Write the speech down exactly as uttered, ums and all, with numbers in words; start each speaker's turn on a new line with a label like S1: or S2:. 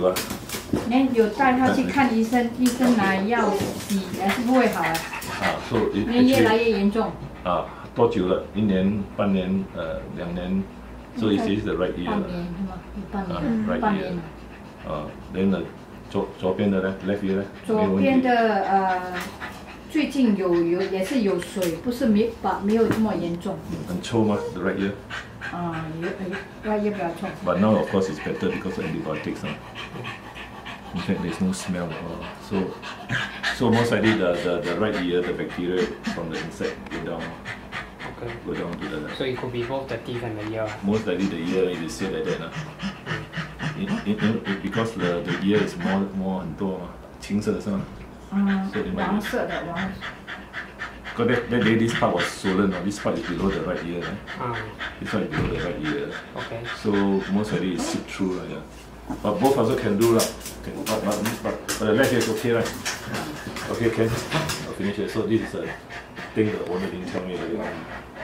S1: 那有带他去看医生，医生拿药洗，还是不会好啊？
S2: 啊，所以
S1: 因为越来越严重。
S2: 啊，多久了？一年、半年、呃，两年，所以 this is the right year
S1: 半年是吗？有半年，半年。
S2: 啊，然后左左边的呢 ，left ear 呢？
S1: 左边的呃，最近有有也是有水，不是没把没有这么严重。
S2: 很臭吗 ？The right ear？
S1: 啊，有有 right ear 比较臭。
S2: But now of course it's better because of antibiotics. Huh? In fact, there's no smell at all. So, so most likely the, the, the right ear, the bacteria from the insect go down.
S3: Okay.
S2: Go down to the.
S3: So it could be both the teeth and the ear.
S2: Most likely the ear, it is said like that. Huh? It, it, it, because the, the ear is more more 很多嘛，青色的是吗？
S1: 嗯，黄色的黄。
S2: Because that, that day this part was swollen. No? This part is below the right ear. Eh?
S3: Ah.
S2: This part is below the right ear.
S3: Okay.
S2: So most likely it's seep through. Uh, yeah. But both also can do lah. Can, but, but, but, but the left ear is okay, right? Okay, can. I'll finish it. So this is a thing the owner didn't tell me earlier on.